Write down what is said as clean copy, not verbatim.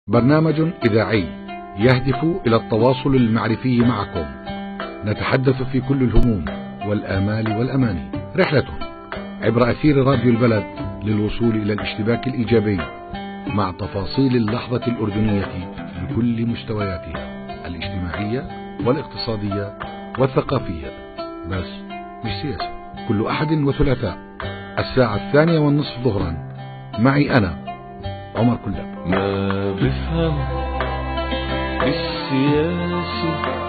برنامج إذاعي يهدف إلى التواصل المعرفي معكم. نتحدث في كل الهموم والآمال والأماني. رحلة عبر أثير راديو البلد للوصول إلى الاشتباك الإيجابي مع تفاصيل اللحظة الأردنية بكل مستوياتها الاجتماعية والاقتصادية والثقافية، بس مش سياسة. كل أحد وثلاثاء 2:30 ظهرا معي أنا عمر كلاب. ما بفهم بالسياسة